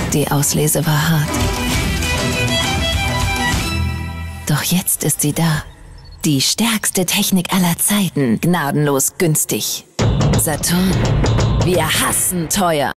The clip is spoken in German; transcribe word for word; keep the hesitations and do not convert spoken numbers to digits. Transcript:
Die Auslese war hart. Doch jetzt ist sie da. Die stärkste Technik aller Zeiten, gnadenlos günstig. Saturn. Wir hassen teuer.